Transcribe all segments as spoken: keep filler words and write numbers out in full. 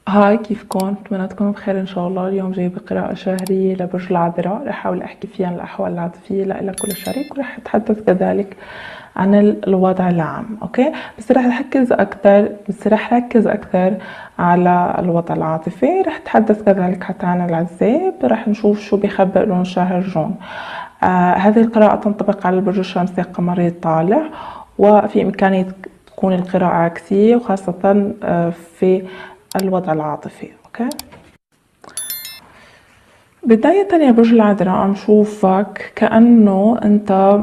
هاي، كيفكن؟ بتمنى تكونوا بخير ان شاء الله. اليوم جايبة قراءة شهرية لبرج العذراء، رح احاول احكي فيها عن الاحوال العاطفية لإلك ولشريك، ورح اتحدث كذلك عن الوضع العام. اوكي، بس رح اركز اكثر بس رح ركز اكثر على الوضع العاطفي. رح اتحدث كذلك حتى عن العزاب، رح نشوف شو بيخبئ لون شهر جون. آه هذه القراءة تنطبق على البرج الشمسي القمري الطالع، وفي إمكانية تكون القراءة عكسية، وخاصة آه في الوضع العاطفي. اوكي، بداية يا برج العذراء عم شوفك كأنه انت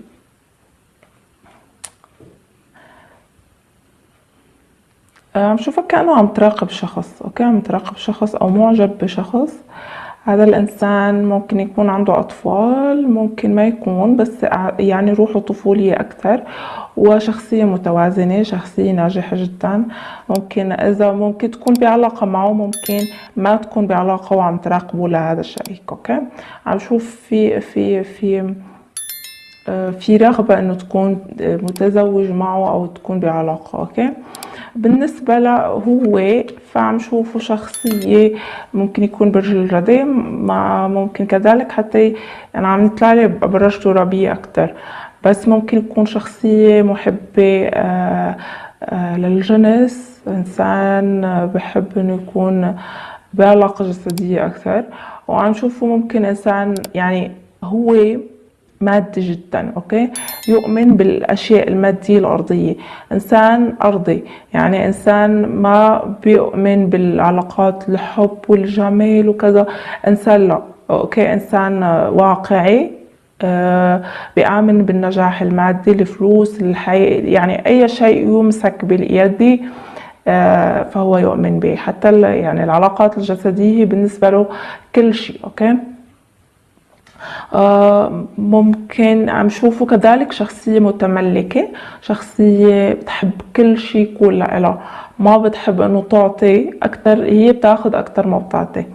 عم شوفك كأنه عم تراقب شخص. اوكي، عم تراقب شخص او معجب بشخص. هذا الانسان ممكن يكون عنده اطفال، ممكن ما يكون، بس يعني روحه طفولية اكثر، وشخصية متوازنة، شخصية ناجحة جدا. ممكن اذا ممكن تكون بعلاقة معه، ممكن ما تكون بعلاقة وعم تراقبه لهذا الشريك. اوكي، عم شوف في في في في رغبة انه تكون متزوج معه او تكون بعلاقة. اوكي، بالنسبة له هو فعم شوفه شخصية ممكن يكون برج الجدي، مع ممكن كذلك حتى يعني عم نطلع لي برج ترابية أكتر، بس ممكن يكون شخصية محبة آآ آآ للجنس، إنسان بحب إنه يكون بعلاقة جسدية أكثر. وعم شوفه ممكن إنسان يعني هو مادي جدا. اوكي، يؤمن بالاشياء الماديه الارضيه، انسان ارضي، يعني انسان ما بيؤمن بالعلاقات الحب والجمال وكذا. انسان لا، اوكي، انسان واقعي، آه بيآمن بالنجاح المادي، الفلوس، الحياة، يعني اي شيء يمسك باليد آه فهو يؤمن به. حتى يعني العلاقات الجسديه بالنسبه له كل شيء. اوكي، آه ممكن عم شوفه كذلك شخصية متملكة، شخصية بتحب كل شيء يكون لها، ما بتحب انه تعطي اكتر، هي بتاخد اكتر ما بتعطي.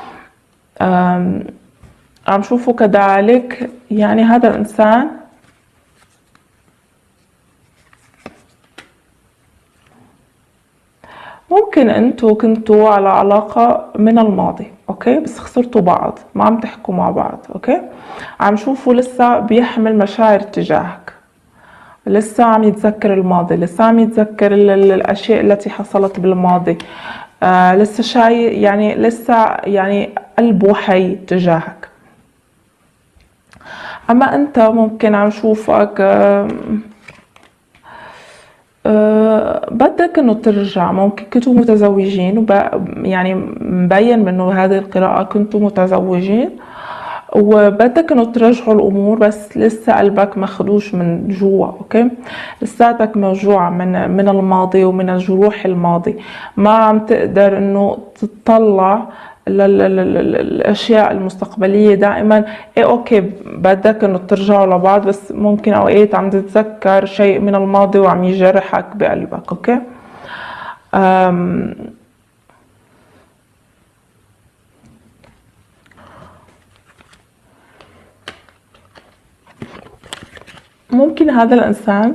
عم شوفه كذلك يعني هذا الانسان ممكن انتوا كنتوا على علاقة من الماضي، اوكي، بس خسرتوا بعض، ما عم تحكوا مع بعض. اوكي، عم شوفوا لسه بيحمل مشاعر تجاهك، لسه عم يتذكر الماضي، لسه عم يتذكر الاشياء التي حصلت بالماضي. آه لسه شاي يعني لسه يعني قلبه حي تجاهك. اما انت ممكن عم شوفك آه أه بدك انه ترجع، ممكن كنتوا متزوجين، يعني مبين منه هذه القراءة كنتوا متزوجين وبدك انه ترجعوا الامور، بس لسه قلبك مخدوش من جوا. اوكي، لساتك موجوع من من الماضي ومن الجروح الماضي، ما عم تقدر انه تطلع للاشياء المستقبليه. دائما ايه اوكي بدك انه ترجعوا لبعض، بس ممكن اوقات عم تتذكر شيء من الماضي وعم يجرحك بقلبك. اوكي، أم ممكن هذا الانسان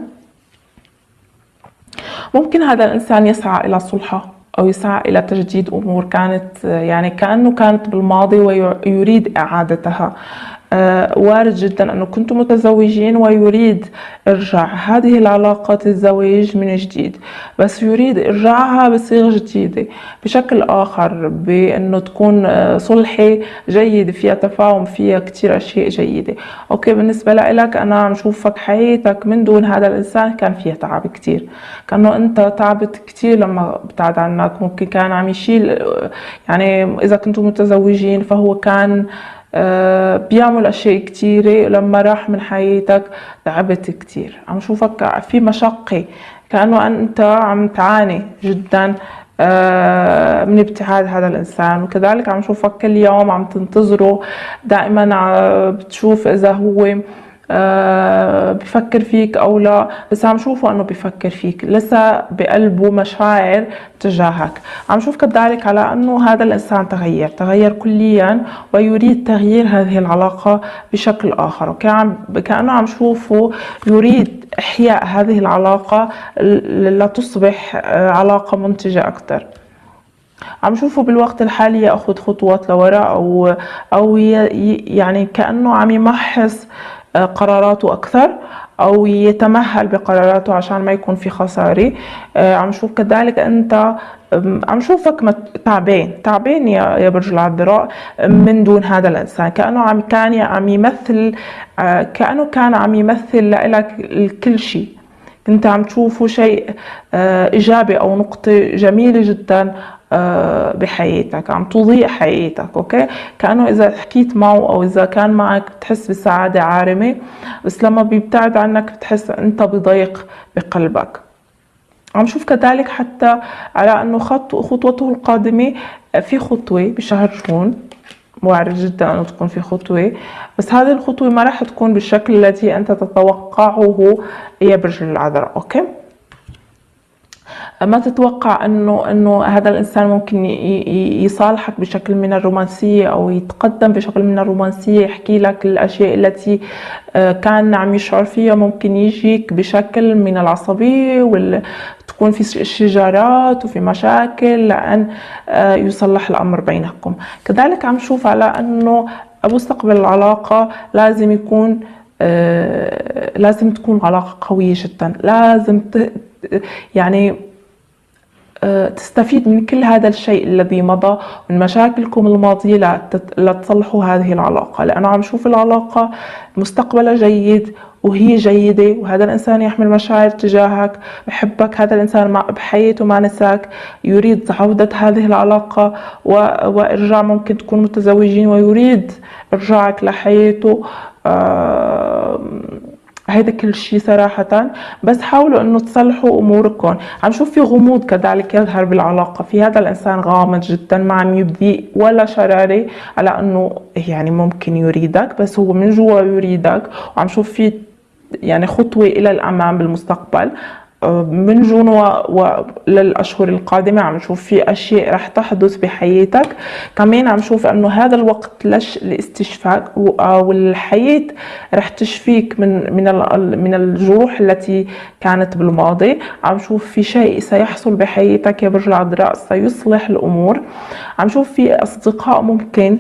ممكن هذا الانسان يسعى الى صلحه، أو يسعى إلى تجديد أمور كانت يعني كأنه كانت بالماضي ويريد إعادتها. آه وارد جدا أنه كنتم متزوجين ويريد إرجاع هذه العلاقة الزواج من جديد، بس يريد إرجاعها بصيغة جديدة بشكل آخر، بأنه تكون صلحة جيدة فيها تفاهم، فيها كتير أشياء جيدة. أوكي، بالنسبة لك أنا عم شوفك حياتك من دون هذا الإنسان كان فيها تعب كتير، كأنه أنت تعبت كتير لما ابتعد عنك. ممكن كان عم يشيل، يعني إذا كنتم متزوجين فهو كان بيعمل أشياء كتيرة، لما راح من حياتك تعبت كتير. عم شوفك في مشقة، كأنه أنت عم تعاني جدا من ابتعاد هذا الإنسان. وكذلك عم شوفك كل يوم عم تنتظره، دائما بتشوف إذا هو أه بفكر فيك او لا، بس عم شوفه انه بفكر فيك، لسه بقلبه مشاعر تجاهك. عم شوف كذلك على انه هذا الانسان تغير تغير كليا، ويريد تغيير هذه العلاقة بشكل اخر. اوكي، عم كأنه عم شوفه يريد احياء هذه العلاقة لتصبح علاقة منتجة اكثر. عم شوفه بالوقت الحالي ياخذ خطوات لورا، او او يعني كانه عم يمحص قراراته اكثر، او يتمهل بقراراته عشان ما يكون في خساره. عم شوف كذلك انت عم شوفك تعبان تعبان يا يا برج العذراء من دون هذا الانسان، كانه عم كان عم يمثل كانه كان عم يمثل لك كل شيء. كنت عم تشوفوا شيء ايجابي او نقطه جميله جدا بحياتك، عم تضيء حياتك. اوكي، كانه اذا حكيت معه او اذا كان معك بتحس بسعاده عارمه، بس لما بيبتعد عنك بتحس انت بضيق بقلبك. عم شوف كذلك حتى على انه خط خطوته القادمه، في خطوه بشهر جون، وارد جدا انه تكون في خطوه، بس هذه الخطوه ما راح تكون بالشكل الذي انت تتوقعه يا برج العذراء. اوكي، ما تتوقع انه انه هذا الانسان ممكن يصالحك بشكل من الرومانسيه، او يتقدم بشكل من الرومانسيه، يحكي لك الاشياء التي كان عم يشعر فيها. ممكن يجيك بشكل من العصبيه وال تكون في شجارات وفي مشاكل لان يصلح الامر بينكم. كذلك عم شوف على انه مستقبل العلاقه لازم يكون لازم تكون علاقه قويه جدا، لازم يعني تستفيد من كل هذا الشيء الذي مضى من مشاكلكم الماضية لتصلحوا هذه العلاقة، لأنه عم شوف العلاقة مستقبلها جيد وهي جيدة، وهذا الإنسان يحمل مشاعر تجاهك، بحبك، هذا الإنسان بحياته ما نساك، يريد عودة هذه العلاقة وإرجاع، ممكن تكون متزوجين ويريد إرجاعك لحياته. آه هيدا كل شيء صراحة، بس حاولوا انه تصلحوا اموركم. عم شوف في غموض كذلك يظهر بالعلاقة، في هذا الانسان غامض جدا، ما عم يبدي ولا شرارة على انه يعني ممكن يريدك، بس هو من جوا يريدك. وعم شوف في يعني خطوة الى الامام بالمستقبل من جون وللأشهر القادمة. عم نشوف في أشياء رح تحدث بحياتك. كمان عم نشوف أنه هذا الوقت للاستشفاء، والحياة رح تشفيك من من من الجروح التي كانت بالماضي. عم نشوف في شيء سيحصل بحياتك يا برج العذراء سيصلح الأمور. عم نشوف في أصدقاء ممكن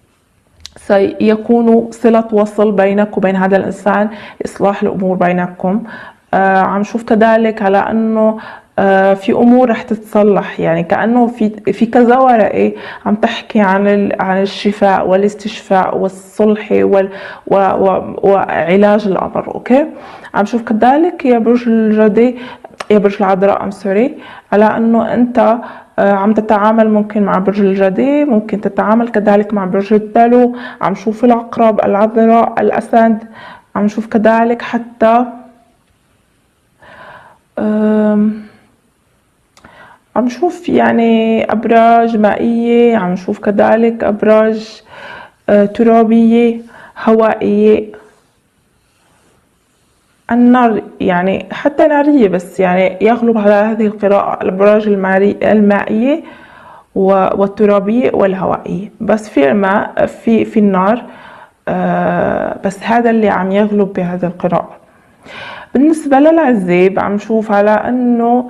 سيكونوا صلة وصل بينك وبين هذا الإنسان لإصلاح الأمور بينكم. آه عم شوف كذلك على انه آه في امور رح تتصلح، يعني كانه في في كذا ورقه عم تحكي عن عن الشفاء والاستشفاء والصلح وال و و وعلاج الامر. اوكي، عم شوف كذلك يا برج الجدي يا برج العذراء ام سوري على انه انت آه عم تتعامل ممكن مع برج الجدي، ممكن تتعامل كذلك مع برج الدلو. عم شوف العقرب، العذراء، الاسد. عم شوف كذلك حتى عم نشوف يعني أبراج مائية، عم نشوف كذلك أبراج ترابية، هوائية، النار يعني حتى نارية، بس يعني يغلب على هذه القراءة الأبراج المائية والترابية والهوائية، بس في الماء في في النار، بس هذا اللي عم يغلب بهذه القراءة. بالنسبة للعزاب عم شوف على انه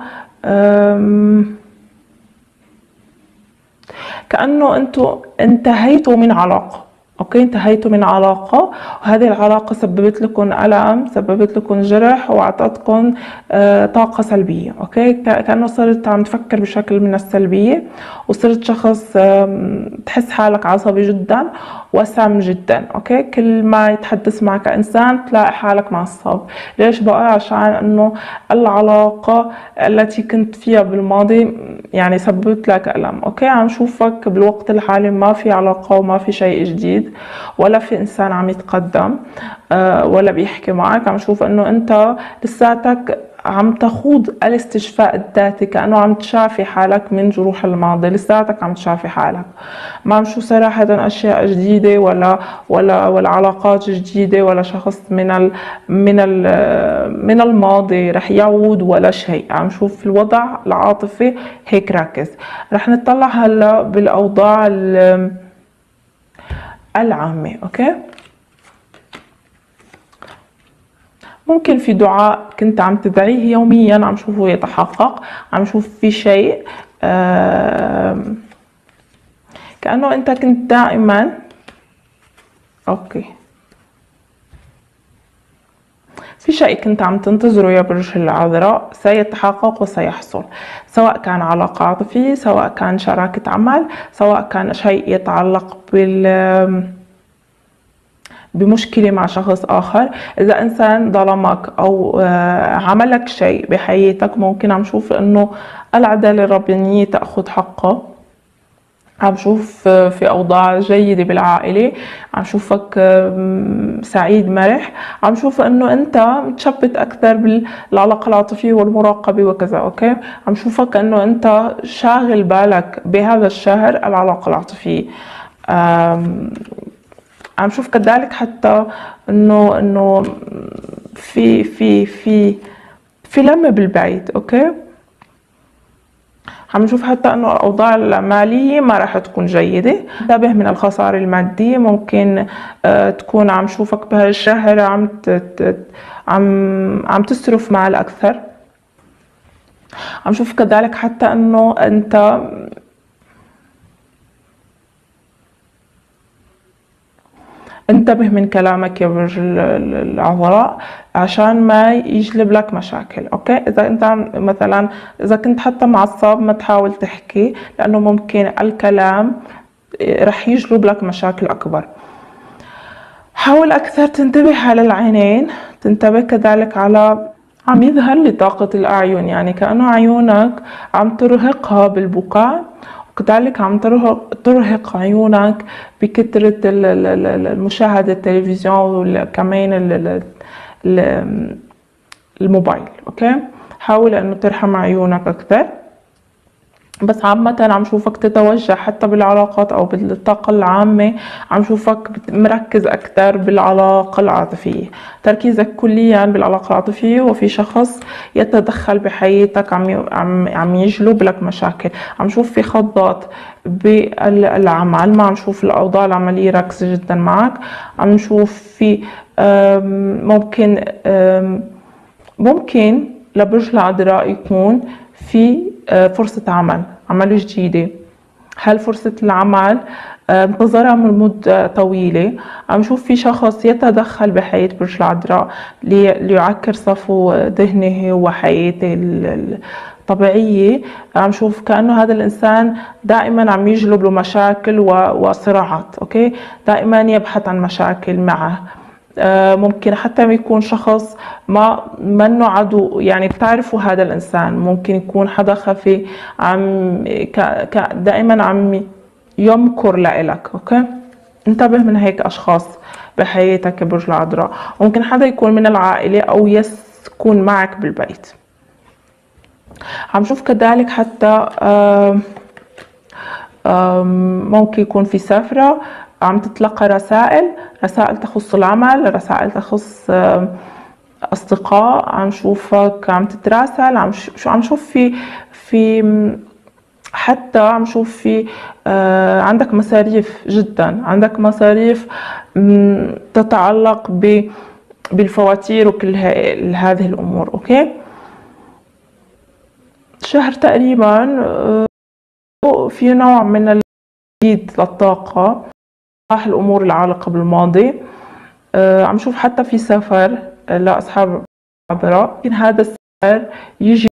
كأنه انتو انتهيتوا من علاقة. اوكي، انتهيتوا من علاقة، وهذه العلاقة سببت لكم ألم، سببت لكم جرح، واعطتكم آه طاقة سلبية. اوكي، كأنه صرت عم تفكر بشكل من السلبية، وصرت شخص آه تحس حالك عصبي جدا وسام جدا. اوكي، كل ما يتحدث معك انسان تلاقي حالك معصب. ليش بقى؟ عشان انه العلاقة التي كنت فيها بالماضي يعني سببت لك ألم. اوكي، عم شوفك بالوقت الحالي ما في علاقة وما في شيء جديد، ولا في انسان عم يتقدم أه ولا بيحكي معك. عم شوف انه انت لساتك عم تخوض الاستشفاء الذاتي، كأنه عم تشافي حالك من جروح الماضي، لساتك عم تشافي حالك. ما عم شو صراحة أشياء جديدة ولا ولا ولا علاقات جديدة ولا شخص من ال من ال من الماضي رح يعود ولا شيء. عم شوف الوضع العاطفي هيك راكز. رح نطلع هلا بالأوضاع العامة. أوكي، ممكن في دعاء كنت عم تدعيه يوميا عم شوفه يتحقق. عم شوف في شيء كأنه انت كنت دائما اوكي في شيء كنت عم تنتظره يا برج العذراء سيتحقق وسيحصل، سواء كان علاقة عاطفية، سواء كان شراكة عمل، سواء كان شيء يتعلق بال بمشكلة مع شخص آخر. إذا إنسان ظلمك أو عملك شيء بحياتك، ممكن عم شوف إنه العدالة الربانية تأخذ حقها. عم شوف في أوضاع جيدة بالعائلة، عم شوفك سعيد مرح، عم شوف إنه أنت متشبت أكثر بالعلاقة العاطفية والمراقبة وكذا. أوكي، عم شوفك إنه أنت شاغل بالك بهذا الشهر العلاقة العاطفية. عم شوف كذلك حتى إنه إنه في في في في لمة بالبيت. أوكي، عم نشوف حتى انه الاوضاع الماليه ما راح تكون جيده. انتبه من الخساره الماديه، ممكن آه تكون عم شوفك بهالشهر عم عم عم تصرف مال اكثر. عم شوف كذلك حتى انه انت انتبه من كلامك يا برج العذراء عشان ما يجلب لك مشاكل. اوكي، اذا انت مثلا اذا كنت حتى معصب ما تحاول تحكي، لانه ممكن الكلام رح يجلب لك مشاكل اكبر. حاول اكثر تنتبه على العينين، تنتبه كذلك على عم يظهر لي طاقة الاعين، يعني كأنه عيونك عم ترهقها بالبكاء، وكذلك عم ترهق ترهق عيونك بكثرة المشاهدة التلفزيون وكمان الموبايل. اوكي، حاول انه ترحم عيونك اكثر. بس عامة عم شوفك تتوجه حتى بالعلاقات او بالطاقة العامة، عم شوفك مركز اكثر بالعلاقة العاطفية، تركيزك كليا بالعلاقة العاطفية، وفي شخص يتدخل بحياتك عم عم عم يجلب لك مشاكل. عم شوف في خضات بالعمل، ما عم شوف الاوضاع العملية راكزة جدا معك. عم نشوف في ممكن ممكن لبرج العذراء يكون في فرصة عمل عمل جديدة. هل فرصة العمل انتظرها من مدة طويلة؟ عم شوف في شخص يتدخل بحياة برج العذراء ليعكر صفو ذهنه وحياته الطبيعية. عم شوف كأنه هذا الإنسان دائما عم يجلب له مشاكل وصراعات. أوكي، دائما يبحث عن مشاكل معه. ممكن حتى يكون شخص ما منه عدو، يعني بتعرفوا هذا الإنسان ممكن يكون حدا خفي عم دائما عم يمكر لإلك. أوكي، انتبه من هيك أشخاص بحياتك يا برج العذراء. ممكن حدا يكون من العائلة أو يسكن معك بالبيت. عم شوف كذلك حتى ممكن يكون في سفرة، عم تتلقى رسائل رسائل تخص العمل، رسائل تخص أصدقاء. عم شوفك عم تتراسل، عم شو عم شوف في في حتى عم شوف في عندك مصاريف جدا، عندك مصاريف تتعلق ب بالفواتير وكل هذه الأمور. أوكي، شهر تقريبا في نوع من الجديد للطاقة، راح الأمور العالقة بالماضي. عم شوف حتى في سفر لأصحاب العذراء، يمكن هذا السفر يجي